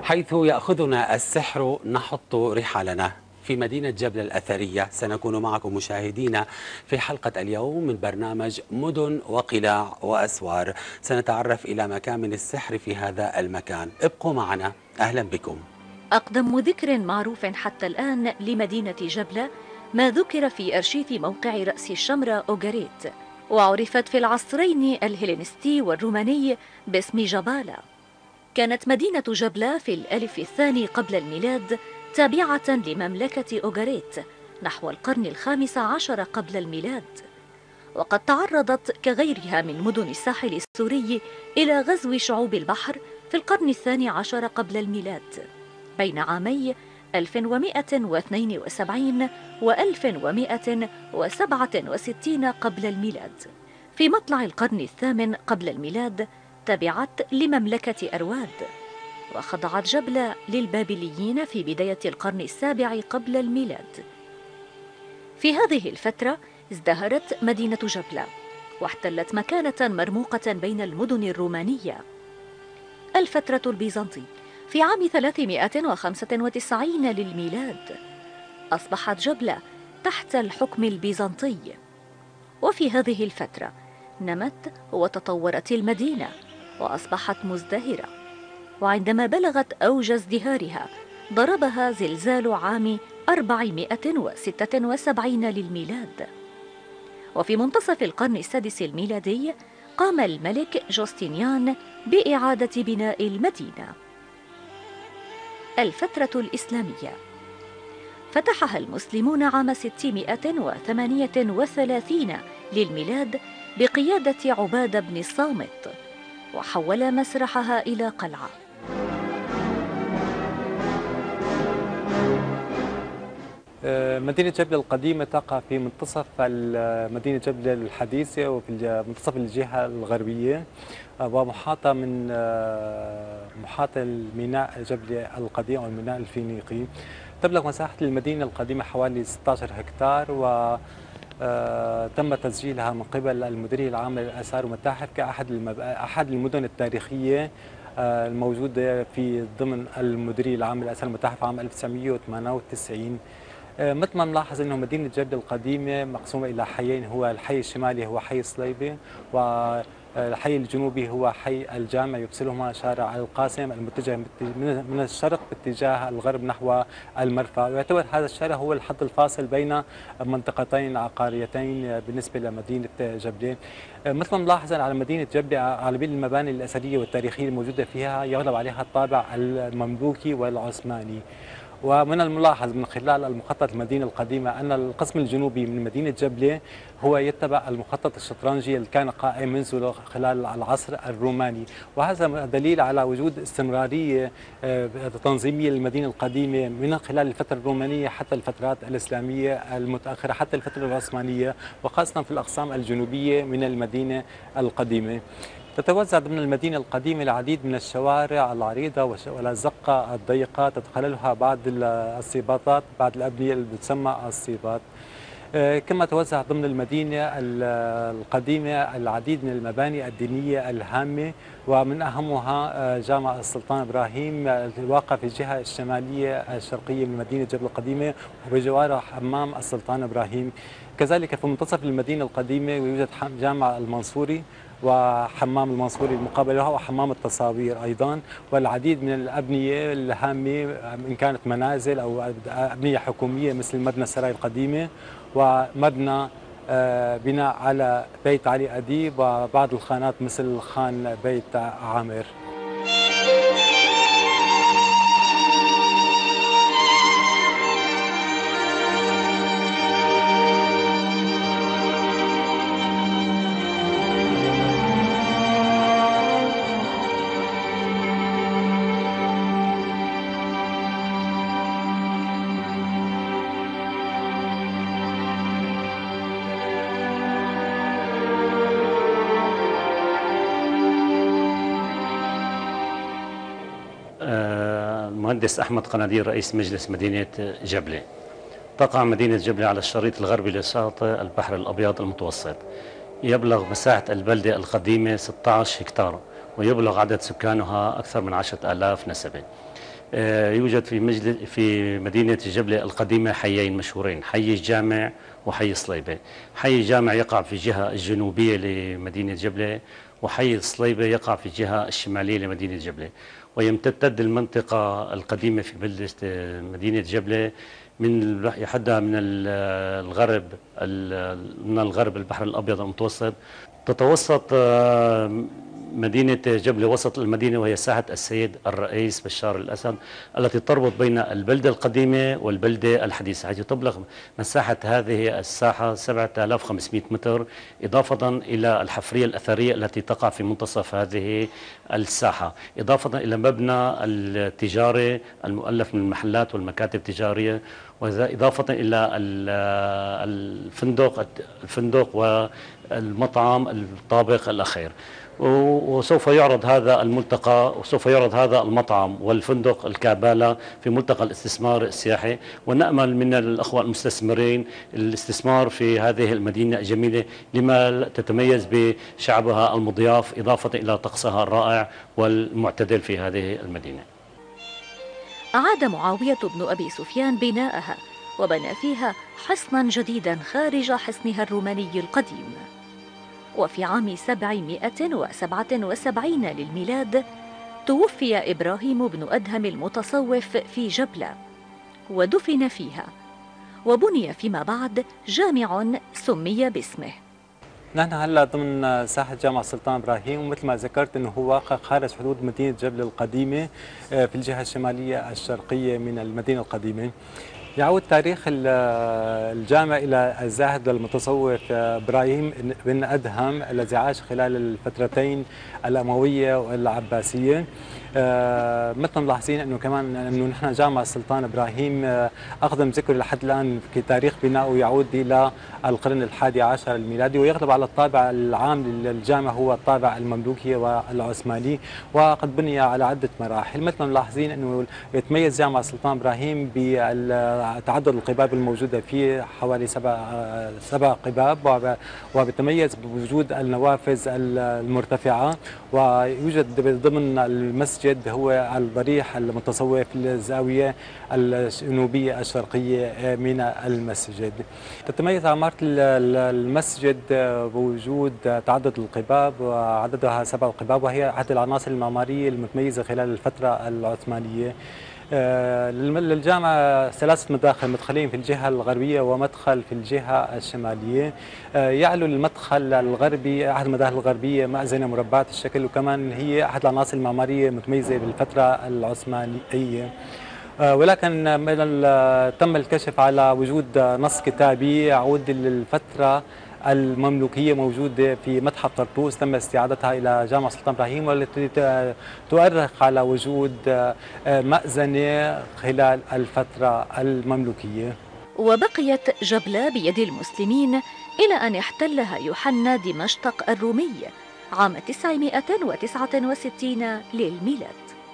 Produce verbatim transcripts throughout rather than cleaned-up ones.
حيث يأخذنا السحر نحط رحالنا في مدينة جبل الأثرية. سنكون معكم مشاهدينا في حلقة اليوم من برنامج مدن وقلاع وأسوار. سنتعرف إلى مكامن السحر في هذا المكان. ابقوا معنا، أهلا بكم. أقدم ذكر معروف حتى الآن لمدينة جبلة ما ذكر في أرشيف موقع رأس الشمرة أوغاريت، وعرفت في العصرين الهيلينستي والروماني باسم جبالة. كانت مدينة جبلة في الألف الثاني قبل الميلاد تابعة لمملكة أوغاريت نحو القرن الخامس عشر قبل الميلاد، وقد تعرضت كغيرها من مدن الساحل السوري إلى غزو شعوب البحر في القرن الثاني عشر قبل الميلاد بين عامي ألف ومئة واثنين وسبعين و ألف ومئة وسبعة وستين قبل الميلاد. في مطلع القرن الثامن قبل الميلاد تبعت لمملكة أرواد، وخضعت جبلة للبابليين في بداية القرن السابع قبل الميلاد. في هذه الفترة ازدهرت مدينة جبلة واحتلت مكانة مرموقة بين المدن الرومانية. الفترة البيزنطية في عام ثلاثمئة وخمسة وتسعين للميلاد أصبحت جبلة تحت الحكم البيزنطي، وفي هذه الفترة نمت وتطورت المدينة وأصبحت مزدهرة، وعندما بلغت أوج ازدهارها ضربها زلزال عام أربعمئة وستة وسبعين للميلاد. وفي منتصف القرن السادس الميلادي قام الملك جوستنيان بإعادة بناء المدينة. الفترة الإسلامية فتحها المسلمون عام ستمئة وثمانية وثلاثين للميلاد بقيادة عبادة بن الصامت، وحول مسرحها إلى قلعة. مدينة جبلة القديمة تقع في منتصف مدينة جبلة الحديثة وفي منتصف الجهة الغربية، ومحاطة من محاطة الميناء جبلة القديم أو الميناء الفينيقي. تبلغ مساحة المدينة القديمة حوالي ستة عشر هكتار، و تم تسجيلها من قبل المديرية العامة للآثار والمتاحف كأحد المب... أحد المدن التاريخية الموجودة في ضمن المديرية العامة للآثار والمتاحف عام ألف وتسعمئة وثمانية وتسعين. مثل ما نلاحظ أنه مدينة جبلة القديمة مقسومة إلى حيين، هو الحي الشمالي هو حي صليبة، والحي الجنوبي هو حي الجامع يفصلهما شارع القاسم المتجه من الشرق باتجاه الغرب نحو المرفأ، ويعتبر هذا الشارع هو الحد الفاصل بين منطقتين عقاريتين بالنسبة لمدينة جبلة. مثل ما نلاحظ على مدينة جبلة غالبية المباني الأثرية والتاريخية الموجودة فيها يغلب عليها الطابع المملوكي والعثماني. ومن الملاحظ من خلال المخطط المدينة القديمة أن القسم الجنوبي من مدينة جبلة هو يتبع المخطط الشطرنجي اللي كان قائم منذ خلال العصر الروماني، وهذا دليل على وجود استمرارية تنظيمية للمدينة القديمة من خلال الفترة الرومانية حتى الفترات الإسلامية المتأخرة حتى الفترة العثمانية، وخاصة في الأقسام الجنوبية من المدينة القديمة. تتوزع ضمن المدينة القديمة العديد من الشوارع العريضة والأزقة الضيقة تتخللها بعض السيباطات، بعض الأبنية اللي بتسمى السيباط. كما توزع ضمن المدينة القديمة العديد من المباني الدينية الهامة، ومن أهمها جامع السلطان إبراهيم الواقع في الجهة الشمالية الشرقية من مدينة جبل القديمة، وبجواره حمام السلطان إبراهيم. كذلك في منتصف المدينة القديمة يوجد جامع المنصوري وحمام المنصوري المقابل له وحمام التصاوير أيضا، والعديد من الأبنية الهامة إن كانت منازل أو أبنية حكومية مثل مبنى السراي القديمة ومبنى بناء على بيت علي أديب وبعض الخانات مثل خان بيت عامر. المهندس أحمد قناديل رئيس مجلس مدينة جبلة. تقع مدينة جبلة على الشريط الغربي لشاطئ البحر الأبيض المتوسط. يبلغ مساحة البلدة القديمة ستة عشر هكتار، ويبلغ عدد سكانها أكثر من عشرة آلاف نسمة. يوجد في مجلس في مدينة جبلة القديمة حيين مشهورين، حي الجامع وحي صليبة. حي الجامع يقع في الجهة الجنوبية لمدينة جبلة، وحي صليبة يقع في الجهة الشمالية لمدينة جبلة. ويمتد المنطقة القديمة في بلدة مدينة جبلة من يحدها من الغرب من الغرب البحر الأبيض المتوسط. تتوسط مدينة جبلة وسط المدينة، وهي ساحة السيد الرئيس بشار الأسد التي تربط بين البلدة القديمة والبلدة الحديثة، حيث تبلغ مساحة هذه الساحة سبعة آلاف وخمسمئة متر، إضافة إلى الحفرية الأثرية التي تقع في منتصف هذه الساحة، إضافة إلى مبنى التجاري المؤلف من المحلات والمكاتب التجارية، وإضافة إلى الفندق الفندق والمطعم الطابق الأخير. وسوف يعرض هذا الملتقى وسوف يعرض هذا المطعم والفندق الكابالا في ملتقى الاستثمار السياحي، ونأمل من الأخوة المستثمرين الاستثمار في هذه المدينة الجميلة لما تتميز بشعبها المضياف، إضافة إلى طقسها الرائع والمعتدل في هذه المدينة. أعاد معاوية بن أبي سفيان بناءها وبنى فيها حصنا جديدا خارج حصنها الروماني القديم. وفي عام سبعمائة وسبعة وسبعين للميلاد توفي إبراهيم بن أدهم المتصوف في جبلة ودفن فيها، وبني فيما بعد جامع سمي باسمه. نحن هلا ضمن ساحة جامع السلطان إبراهيم، ومثل ما ذكرت أنه هو واقع خارج حدود مدينة جبلة القديمة في الجهة الشمالية الشرقية من المدينة القديمة. يعود تاريخ الجامع إلى الزاهد المتصوف إبراهيم بن أدهم الذي عاش خلال الفترتين الأموية والعباسية. مثل ملاحظين أنه كمان أنه نحن جامع السلطان إبراهيم أقدم ذكر لحد الآن في تاريخ بنائه يعود إلى القرن الحادي عشر الميلادي، ويغلب على الطابع العام للجامع هو الطابع المملوكي والعثماني، وقد بني على عدة مراحل. مثل ما ملاحظين أنه يتميز جامع السلطان إبراهيم بتعدد القباب الموجودة فيه، حوالي سبع سبع قباب، وبيتميز بوجود النوافذ المرتفعة، ويوجد ضمن المسجد هو الضريح المتصوف في الزاوية الجنوبية الشرقية من المسجد. تتميز عمارة المسجد بوجود تعدد القباب، وعددها سبع قباب، وهي أحد العناصر المعمارية المتميزة خلال الفترة العثمانية. للجامع ثلاثة مداخل، مدخلين في الجهة الغربية ومدخل في الجهة الشمالية. يعلو المدخل الغربي أحد المداخل الغربية مأذنة مربعة الشكل، وكمان هي أحد العناصر المعمارية المتميزة بالفترة العثمانية. ولكن تم الكشف على وجود نص كتابي يعود للفترة المملوكية موجودة في متحف طرطوس، تم استعادتها إلى جامع السلطان إبراهيم، والتي تؤرخ على وجود مأذنة خلال الفترة المملوكية. وبقيت جبلة بيد المسلمين إلى أن احتلها يوحنا دمشق الرومي عام تسعمائة وتسعة وستين للميلاد،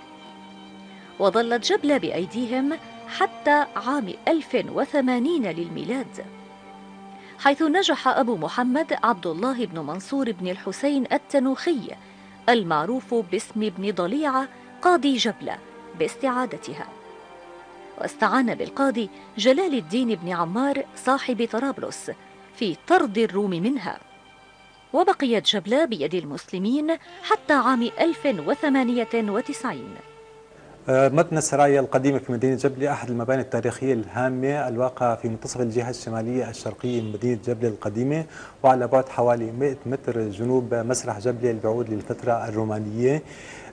وظلت جبلة بأيديهم حتى عام ألف وثمانين للميلاد، حيث نجح أبو محمد عبد الله بن منصور بن الحسين التنوخي المعروف باسم ابن ضليعة قاضي جبلة باستعادتها، واستعان بالقاضي جلال الدين بن عمار صاحب طرابلس في طرد الروم منها، وبقيت جبلة بيد المسلمين حتى عام ألف وثمانية وتسعين. مبنى السرايا القديمة في مدينة جبلة أحد المباني التاريخية الهامة الواقعة في منتصف الجهة الشمالية الشرقية من مدينة جبلة القديمة، وعلى بعد حوالي مئة متر جنوب مسرح جبلة اللي بيعود للفترة الرومانية.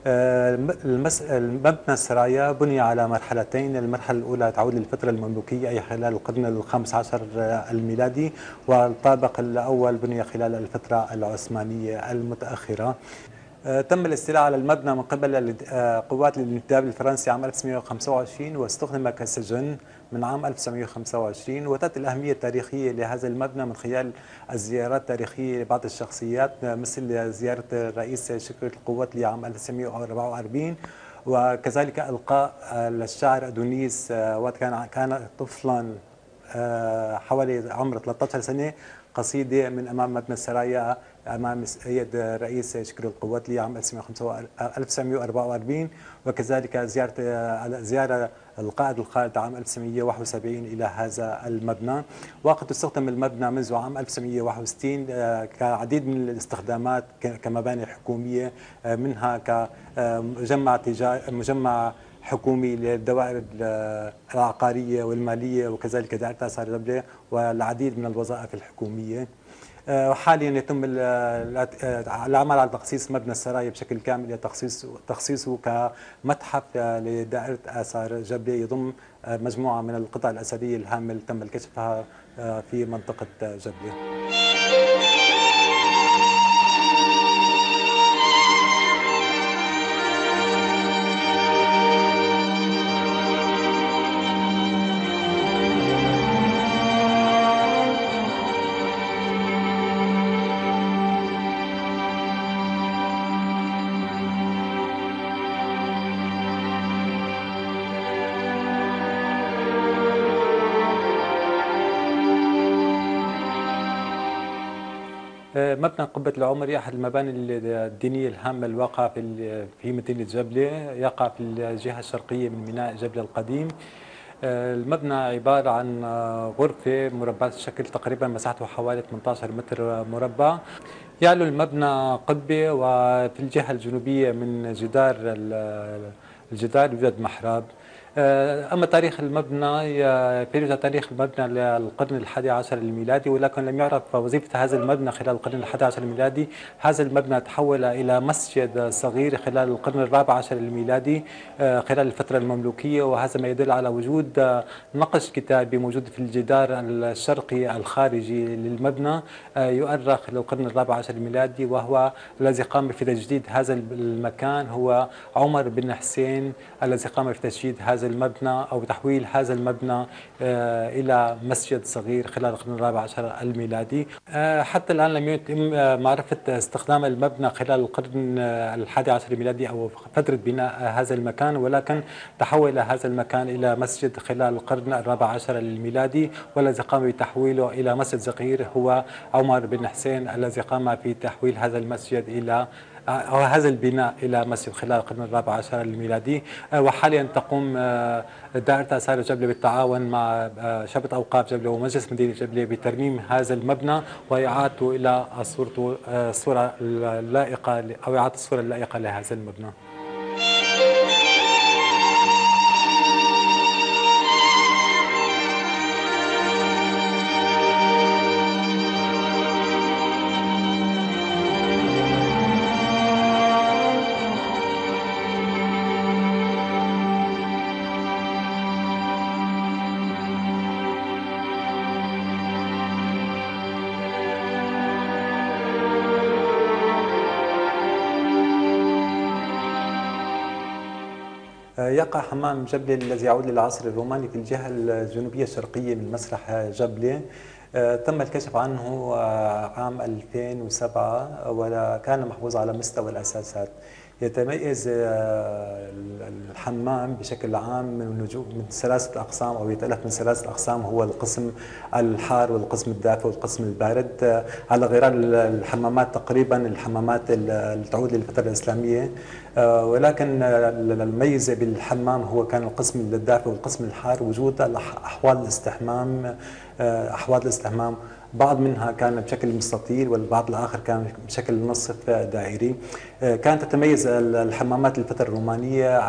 مبنى السرايا بني على مرحلتين، المرحلة الأولى تعود للفترة المملوكية أي خلال القرن الخامس عشر الميلادي، والطابق الأول بني خلال الفترة العثمانية المتأخرة. تم الاستيلاء على المبنى من قبل قوات الانتداب الفرنسي عام ألف وتسعمائة وخمسة وعشرين، واستخدم كسجن من عام ألف وتسعمائة وخمسة وعشرين. وتأتي الأهمية التاريخية لهذا المبنى من خلال الزيارات التاريخية لبعض الشخصيات، مثل زيارة الرئيس شكري القوات لعام ألف وتسعمائة وأربعة وأربعين، وكذلك إلقاء الشاعر أدونيس وقت كان كان طفلا حوالي عمر ثلاثة عشر سنة قصيدة من أمام مبنى السرايا أمام السيد رئيس شكل القوات لي عام ألف وتسعمئة وأربعة وأربعين، وكذلك زيارة زيارة القائد الخالد عام ألف وتسعمئة وواحد وسبعين إلى هذا المبنى. وقد استخدم المبنى منذ عام ألف وتسعمئة وواحد وستين كعديد من الاستخدامات كمباني حكومية، منها كمجمع تجاري مجمع حكومي للدوائر العقارية والمالية، وكذلك دائرة آثار جبلة والعديد من الوظائف الحكومية. وحاليا يتم العمل على تخصيص مبنى السرايا بشكل كامل، تخصيصه كمتحف لدائرة آثار جبلة يضم مجموعة من القطع الأثرية الهامة اللي تم كشفها في منطقة جبلة. مبنى قبة العمري أحد المباني الدينية الهامة الواقعة في في مدينة جبلة، يقع في الجهة الشرقية من ميناء جبلة القديم. المبنى عبارة عن غرفة مربعة الشكل، تقريبا مساحته حوالي ثمانية عشر متر مربع. يعلو المبنى قبة، وفي الجهة الجنوبية من جدار الجدار يوجد محراب. أما تاريخ المبنى يوجد تاريخ المبنى للقرن الحادي عشر الميلادي، ولكن لم يعرف وظيفة هذا المبنى خلال القرن الحادي عشر الميلادي. هذا المبنى تحول إلى مسجد صغير خلال القرن الرابع عشر الميلادي خلال الفترة المملوكية، وهذا ما يدل على وجود نقش كتابي موجود في الجدار الشرقي الخارجي للمبنى يؤرخ للقرن الرابع عشر الميلادي، وهو الذي قام في تجديد هذا المكان هو عمر بن حسين، الذي قام في تجديد هذا المبنى أو تحويل هذا المبنى إلى مسجد صغير خلال القرن الرابع عشر الميلادي. حتى الآن لم يتم معرفة استخدام المبنى خلال القرن الحادي عشر الميلادي أو فترة بناء هذا المكان، ولكن تحول هذا المكان إلى مسجد خلال القرن الرابع عشر الميلادي، والذي قام بتحويله إلى مسجد صغير هو عمر بن حسين، الذي قام في تحويل هذا المسجد إلى أو هذا البناء إلى مسجد خلال القرن الرابع عشر الميلادي. وحاليا تقوم دائرة آثار جبلة بالتعاون مع شبكة أوقاف جبلة ومجلس مدينة جبلة بترميم هذا المبنى وإعادته إلى صورته الصورة اللائقة أو إعادة الصورة اللائقة لهذا المبنى. يقع حمام جبلة الذي يعود للعصر الروماني في الجهة الجنوبية الشرقية من مسرح جبلة. تم الكشف عنه عام ألفين وسبعة وكان محفوظ على مستوى الأساسات. يتميز الحمام بشكل عام من من ثلاثة أقسام أو يتألف من ثلاثة أقسام، هو القسم الحار والقسم الدافئ والقسم البارد، على غرار الحمامات تقريبا الحمامات اللي تعود للفترة الإسلامية، ولكن الميزة بالحمام هو كان القسم الدافئ والقسم الحار وجود أحواض الاستحمام. أحواض الاستحمام بعض منها كان بشكل مستطيل والبعض الآخر كان بشكل نصف دائري. كانت تتميز الحمامات الفترة الرومانية،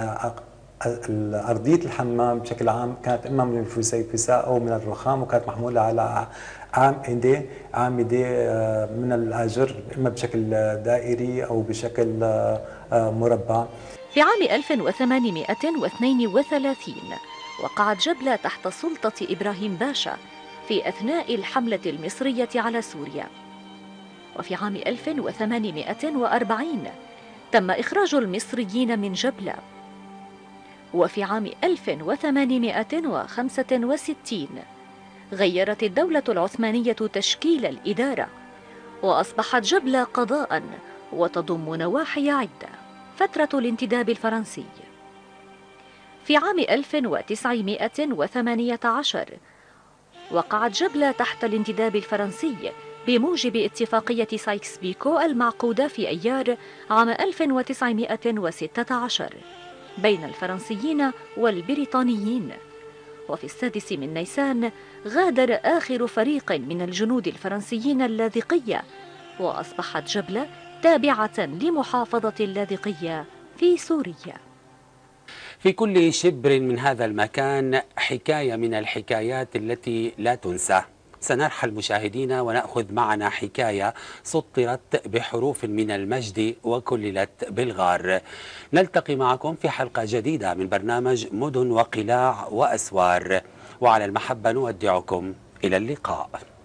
أرضية الحمام بشكل عام كانت إما من الفسيفساء أو من الرخام، وكانت محمولة على عامدة عامدة من الآجر إما بشكل دائري أو بشكل مربع. في عام ألف وثمانمئة واثنين وثلاثين وقعت جبلة تحت سلطة إبراهيم باشا في أثناء الحملة المصرية على سوريا. وفي عام ألف وثمانمئة وأربعين تم إخراج المصريين من جبلة. وفي عام ألف وثمانمئة وخمسة وستين غيرت الدولة العثمانية تشكيل الإدارة، وأصبحت جبلة قضاء وتضم نواحي عدة. فترة الانتداب الفرنسي. في عام ألف وتسعمئة وثمانية عشر وقعت جبلة تحت الانتداب الفرنسي بموجب اتفاقية سايكس بيكو المعقودة في أيار عام ألف وتسعمائة وستة عشر بين الفرنسيين والبريطانيين. وفي السادس من نيسان غادر آخر فريق من الجنود الفرنسيين اللاذقية، وأصبحت جبلة تابعة لمحافظة اللاذقية في سوريا. في كل شبر من هذا المكان حكاية من الحكايات التي لا تنسى. سنرحل مشاهدينا ونأخذ معنا حكاية سطرت بحروف من المجد وكللت بالغار. نلتقي معكم في حلقة جديدة من برنامج مدن وقلاع وأسوار، وعلى المحبة نودعكم إلى اللقاء.